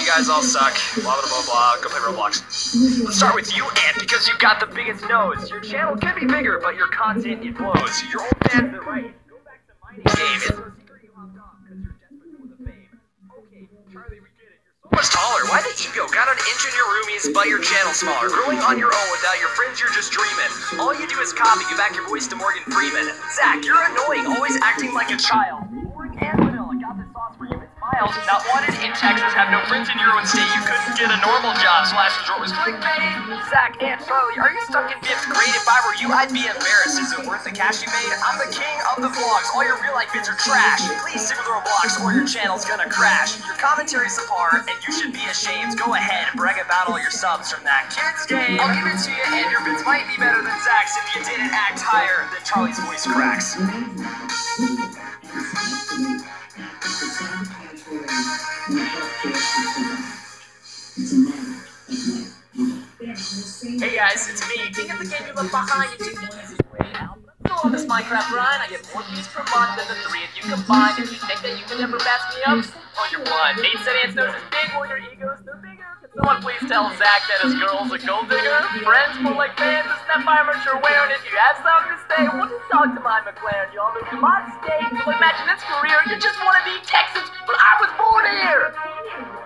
guys all suck. Blah, blah, blah, blah. Go play Roblox. Let's start with you, Ant, because you got the biggest nose. Your channel can be bigger, but your content, it blows. Your old fans, they're right. Go back to mining game. It's no secret you hopped on, because you're desperate for the fame. Okay, Charlie, we get it. You're so much taller. Why the ego? Got an inch in your roomies, but your channel's smaller. Growing on your own without your friends, you're just dreaming. All you do is copy. Give back your voice to Morgan Freeman. Zach, you're annoying, always acting like a child. Boring and vanilla. Got this sauce for you. It's mild. Not wanted in Texas. Have no friends in your own state. You couldn't get a normal job. So last resort was clickbait. Zach and Charlie, are you stuck in fifth grade? If I were you, I'd be embarrassed. Is it worth the cash you made? I'm the king of the vlogs. All your real life vids are trash. Please stick with Roblox or your channel's gonna crash. Your commentary's subpar, and you should be ashamed. Go ahead and brag about all your subs from that kid's game. I'll give it to you, and your vids might be better than Zach's if you didn't act higher than Charlie's voice cracks. Hey guys, it's me, king of the game you left behind. You take the easy way out. Go on this Minecraft run, I get more views per month than the three of you combined. If you think that you can ever match me up, oh, you're blind. Nate said Ant's nose is big, well your egos, they're bigger. Can someone please tell Zach that his girl's a gold digger? Friends more like fans, it's that fire merch you're wearing. If you have something to say, we'll just talk to my McLaren. You all move to my state, so imagine this career. You just want to be Texas, but I was born here!